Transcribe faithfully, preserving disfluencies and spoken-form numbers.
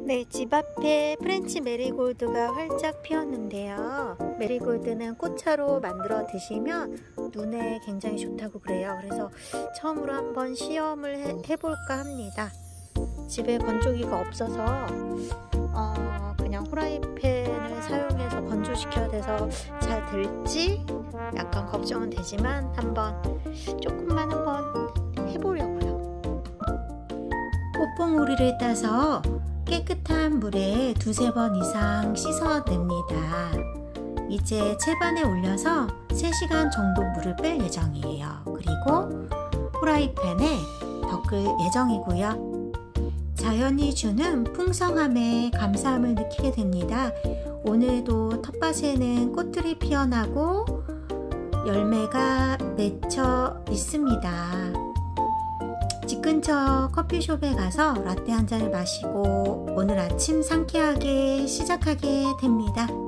네, 집 앞에 프렌치 메리골드가 활짝 피었는데요. 메리골드는 꽃차로 만들어 드시면 눈에 굉장히 좋다고 그래요. 그래서 처음으로 한번 시험을 해, 해볼까 합니다. 집에 건조기가 없어서 어, 그냥 후라이팬을 사용해서 건조시켜야 돼서 잘 될지 약간 걱정은 되지만 한번 조금만 한번 해보려고요. 꽃봉오리를 따서 깨끗한 물에 두세 번 이상 씻어냅니다. 이제 채반에 올려서 세 시간 정도 물을 뺄 예정이에요. 그리고 후라이팬에 덮을 예정이고요. 자연이 주는 풍성함에 감사함을 느끼게 됩니다. 오늘도 텃밭에는 꽃들이 피어나고 열매가 맺혀 있습니다. 집 근처 커피숍에 가서 라떼 한 잔을 마시고 오늘 아침 상쾌하게 시작하게 됩니다.